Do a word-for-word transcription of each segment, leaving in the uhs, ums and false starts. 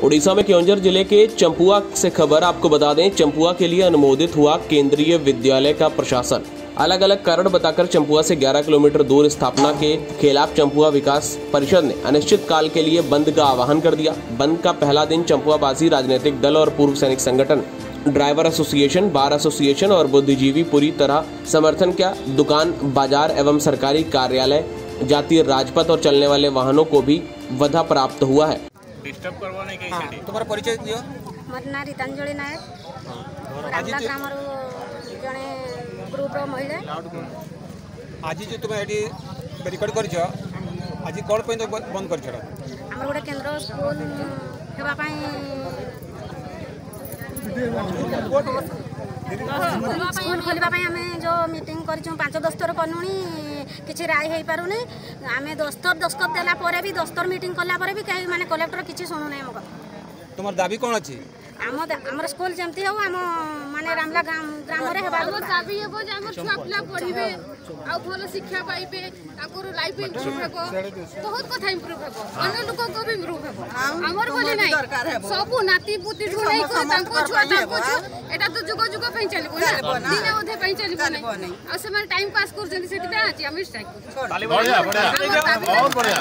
उड़ीसा में क्योंझर जिले के चंपुआ से खबर आपको बता दें, चंपुआ के लिए अनुमोदित हुआ केंद्रीय विद्यालय का प्रशासन। अलग अलग कारण बताकर चंपुआ से ग्यारह किलोमीटर दूर स्थापना के खिलाफ चंपुआ विकास परिषद ने अनिश्चित काल के लिए बंद का आह्वान कर दिया। बंद का पहला दिन चंपुआ वासी राजनीतिक दल और पूर्व सैनिक संगठन, ड्राइवर एसोसिएशन, बार एसोसिएशन और बुद्धिजीवी पूरी तरह समर्थन किया। दुकान, बाजार एवं सरकारी कार्यालय, जातीय राजपथ और चलने वाले वाहनों को भी बाधा प्राप्त हुआ है। डिस्टर्ब करवाने के हाँ, तुम्हारा परिचय दियो। मोर ना रीतांजलि नायक, रामला ग्रामर जने ग्रुप रो महिला। आज जो तुम एटी रिकॉर्ड करछ, आज कोन पे तो बंद करछ? हमर गोटे केंद्र स्कूल हेबा पई स्कूल खोलिबा पई हमें जो मीटिंग करछु पांच दस्तर कनुनी किछि राय हेई पारुनी। आमे दस्तर दस्खत देला परे भी दस्तर मीटिंग कला परे भी कहीं माने कलेक्टर किछि सुनु नै मग। तुम्हार दाबी कोन अछि? आम हमर स्कूल जेमती हो आम माने रामला ग्राम ग्राम रे हेबा दाबी हेबो जे हमर छुआ पिला पढिबे आ भलो शिक्षा पाइबे, ताकर लाइफ इम्प्रूव हेबो, बहुत कथा इम्प्रूव हेबो, अन्य लोक को भी इम्प्रूव हेबो। हमर बोली नै सब नाती पुती ठु नै को तांको छुआ तांको छु एटा तो जुग जुग पई चलिबो ना, दिन ओधे पई चलिबो नै। आ से माने टाइम पास कर जंदी सेति बे अछि हम स्ट्राइक कर। ताली बढ़िया बढ़िया बहुत बढ़िया।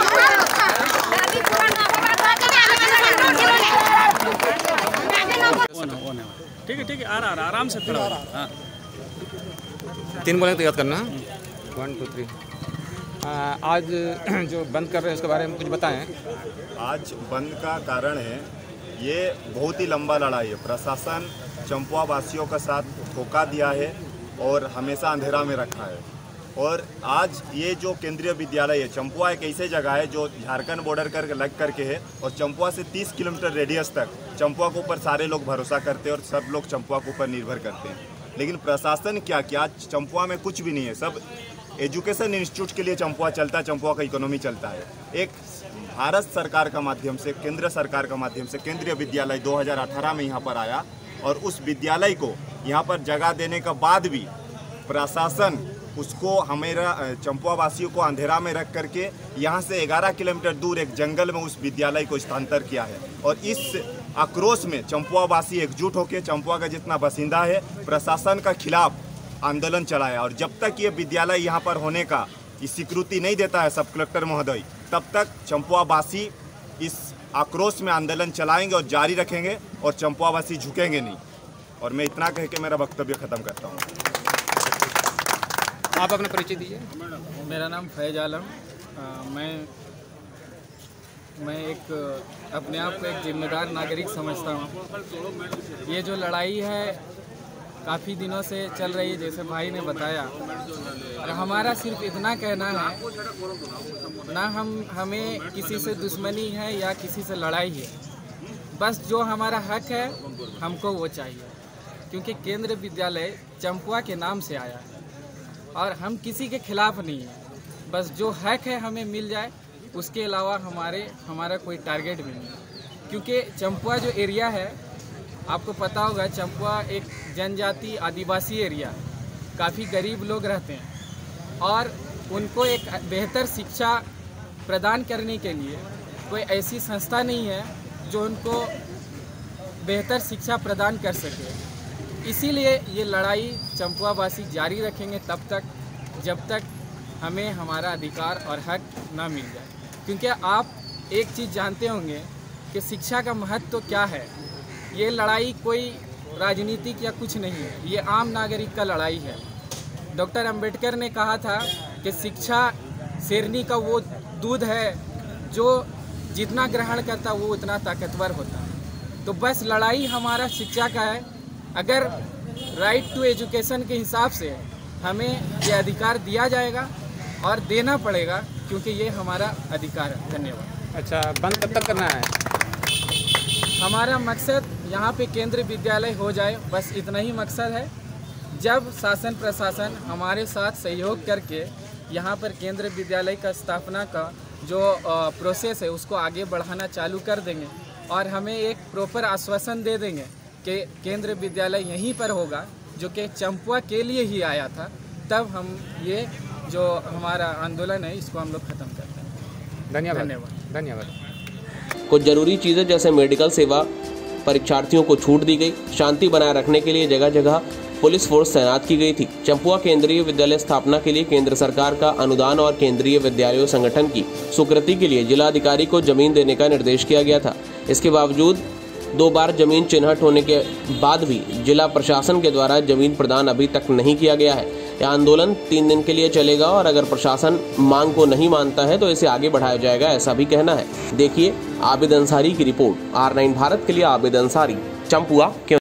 ठीक है ठीक है, आ रहा आराम से थोड़ा। हाँ, तीन बोले तो याद करना। One two three. आज जो बंद कर रहे हैं उसके बारे में कुछ बताएं। आज बंद का कारण है, ये बहुत ही लंबा लड़ाई है। प्रशासन चंपुआ वासियों का साथ धोखा दिया है और हमेशा अंधेरा में रखा है। और आज ये जो केंद्रीय विद्यालय है, चंपुआ एक ऐसी जगह है जो झारखंड बॉर्डर कर लग करके है और चंपुआ से तीस किलोमीटर रेडियस तक चंपुआ के ऊपर सारे लोग भरोसा करते हैं और सब लोग चंपुआ के ऊपर निर्भर करते हैं। लेकिन प्रशासन क्या किया, चंपुआ में कुछ भी नहीं है। सब एजुकेशन इंस्टीट्यूट के लिए चंपुआ चलता है, चंपुआ का इकोनॉमी चलता है। एक भारत सरकार का माध्यम से, केंद्र सरकार का माध्यम से केंद्रीय विद्यालय दो हज़ार अठारह में यहाँ पर आया और उस विद्यालय को यहाँ पर जगह देने के बाद भी प्रशासन उसको हमेरा चंपुआ वासियों को अंधेरा में रख करके यहाँ से ग्यारह किलोमीटर दूर एक जंगल में उस विद्यालय को स्थानांतर किया है। और इस आक्रोश में चंपुआ वासी एकजुट होकर चंपुआ का जितना बासिंदा है प्रशासन का खिलाफ आंदोलन चलाया। और जब तक ये विद्यालय यहाँ पर होने का स्वीकृति नहीं देता है सब कलेक्टर महोदय, तब तक चंपुआ वासी इस आक्रोश में आंदोलन चलाएंगे और जारी रखेंगे और चंपुआ वासी झुकेंगे नहीं। और मैं इतना कह के मेरा वक्तव्य खत्म करता हूँ। आप अपना परिचय दीजिए। मेरा नाम फैज आलम। आ, मैं मैं एक अपने आप को एक जिम्मेदार नागरिक समझता हूँ। ये जो लड़ाई है काफ़ी दिनों से चल रही है, जैसे भाई ने बताया। और हमारा सिर्फ इतना कहना है, ना हम हमें किसी से दुश्मनी है या किसी से लड़ाई है, बस जो हमारा हक है हमको वो चाहिए। क्योंकि केंद्रीय विद्यालय चंपुआ के नाम से आया है और हम किसी के खिलाफ नहीं है, बस जो हक है हमें मिल जाए, उसके अलावा हमारे हमारा कोई टारगेट भी नहीं। क्योंकि चंपुआ जो एरिया है, आपको पता होगा, चंपुआ एक जनजाति आदिवासी एरिया, काफ़ी गरीब लोग रहते हैं और उनको एक बेहतर शिक्षा प्रदान करने के लिए कोई ऐसी संस्था नहीं है जो उनको बेहतर शिक्षा प्रदान कर सके। इसीलिए ये लड़ाई चंपुआ वासी जारी रखेंगे तब तक जब तक हमें हमारा अधिकार और हक ना मिल जाए। क्योंकि आप एक चीज़ जानते होंगे कि शिक्षा का महत्व तो क्या है। ये लड़ाई कोई राजनीतिक या कुछ नहीं है, ये आम नागरिक का लड़ाई है। डॉक्टर अंबेडकर ने कहा था कि शिक्षा शेरनी का वो दूध है जो जितना ग्रहण करता वो उतना ताकतवर होता है। तो बस लड़ाई हमारा शिक्षा का है। अगर राइट टू एजुकेशन के हिसाब से हमें ये अधिकार दिया जाएगा और देना पड़ेगा, क्योंकि ये हमारा अधिकार है। धन्यवाद। अच्छा, बंद कब तक करना है? हमारा मकसद यहाँ पे केंद्रीय विद्यालय हो जाए, बस इतना ही मकसद है। जब शासन प्रशासन हमारे साथ सहयोग करके यहाँ पर केंद्रीय विद्यालय का स्थापना का जो प्रोसेस है उसको आगे बढ़ाना चालू कर देंगे और हमें एक प्रॉपर आश्वासन दे देंगे कि केंद्रीय विद्यालय यहीं पर होगा, जो कि चंपुआ के लिए ही आया था, तब हम ये जो हमारा आंदोलन है इसको हम लोग ख़त्म करते हैं। धन्यवाद धन्यवाद धन्यवाद। कुछ जरूरी चीजें जैसे मेडिकल सेवा परीक्षार्थियों को छूट दी गई। शांति बनाए रखने के लिए जगह जगह पुलिस फोर्स तैनात की गई थी। चंपुआ केंद्रीय विद्यालय स्थापना के लिए केंद्र सरकार का अनुदान और केंद्रीय विद्यालयों संगठन की स्वीकृति के लिए जिलाधिकारी को जमीन देने का निर्देश किया गया था। इसके बावजूद दो बार जमीन चिन्हट होने के बाद भी जिला प्रशासन के द्वारा जमीन प्रदान अभी तक नहीं किया गया है। यह आंदोलन तीन दिन के लिए चलेगा और अगर प्रशासन मांग को नहीं मानता है तो इसे आगे बढ़ाया जाएगा, ऐसा भी कहना है। देखिए आबिद अंसारी की रिपोर्ट। आर नाइन भारत के लिए आबिद अंसारी, चंपुआ।